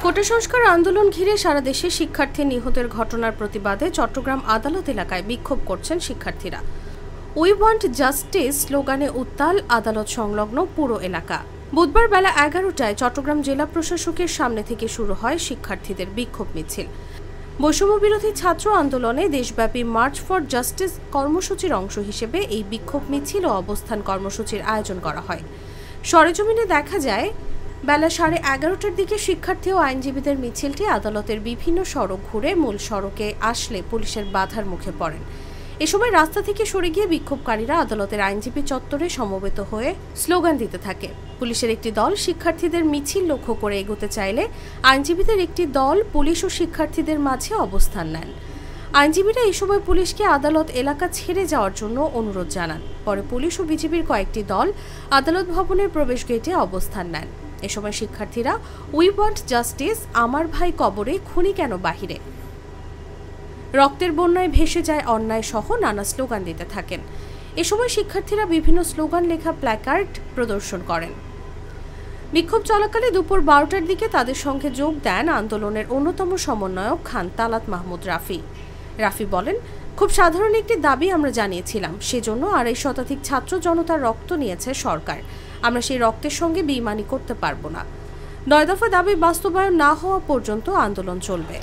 কোটা সংস্কার আন্দোলন ঘিরে সারা দেশে শিক্ষার্থী নিহতের ঘটনার প্রতিবাদে চট্টগ্রাম আদালত এলাকায় বিক্ষোভ করছেন শিক্ষার্থীরা। উই ওয়ান্ট জাস্টিস স্লোগানে উত্তাল আদালত সংলগ্ন পুরো এলাকা। বুধবার বেলা 11টায় চট্টগ্রাম জেলা প্রশাসকের সামনে থেকে শুরু হয় শিক্ষার্থীদের বিক্ষোভ মিছিল। বৈষম্য বিরোধী ছাত্র আন্দোলনে দেশব্যাপী মার্চ ফর জাস্টিস কর্মসূচির অংশ হিসেবে এই বিক্ষোভ মিছিল ও অবস্থান কর্মসূচির আয়োজন করা হয়। সরেজমিনে দেখা যায়, বেলা 11:30টার দিকে শিক্ষার্থী ও আইনজীবীদের মিছিলটি আদালতের বিভিন্ন সড়ক ঘুরে মূল সড়কে আসলে পুলিশের বাধার মুখে পড়েন। এ সময় রাস্তা থেকে সরে গিয়ে বিক্ষোভকারীরা আদালতের আইনজীবী চত্বরে সমবেত হয়ে স্লোগান দিতে থাকে। পুলিশের একটি দল শিক্ষার্থীদের মিছিল লক্ষ্য করে এগোতে চাইলে আইনজীবীদের একটি দল পুলিশ ও শিক্ষার্থীদের মাঝে অবস্থান নেন। আইনজীবীরা এই সময় পুলিশকে আদালত এলাকা ছেড়ে যাওয়ার জন্য অনুরোধ জানান। পরে পুলিশ ও বিজিবির কয়েকটি দল আদালত ভবনের প্রবেশ গেটে অবস্থান নেন। এ সময় শিক্ষার্থীরা উই ওয়ান্ট জাস্টিস, আমার ভাই কবরে, খুনি কেন বাহিরে, রক্তের বন্যায় ভেসে যায় অন্যায় সহ নানা স্লোগান দিতে থাকেন। এ সময় শিক্ষার্থীরা বিভিন্ন স্লোগান লেখা প্ল্যাকার্ড প্রদর্শন করেন। বিক্ষোভ চলাকালে দুপুর 12টার দিকে তাদের সঙ্গে যোগ দেন আন্দোলনের অন্যতম সমন্বয়ক খান তালাত মাহমুদ রাফি বলেন, খুব সাধারণ একটি দাবি আমরা জানিয়েছিলাম, সেজন্য 2.5 শতাধিক ছাত্র জনতার রক্ত নিয়েছে সরকার। আমরা সেই রক্তের সঙ্গে বেইমানি করতে পারবো না। 9 দফা দাবি বাস্তবায়ন না হওয়া পর্যন্ত আন্দোলন চলবে।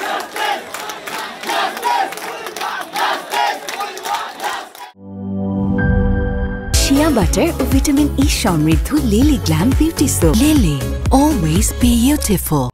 শিয়া বাটার ও ভিটামিন ই সমৃদ্ধ Lily glam beauty soap. Lily, always beautiful.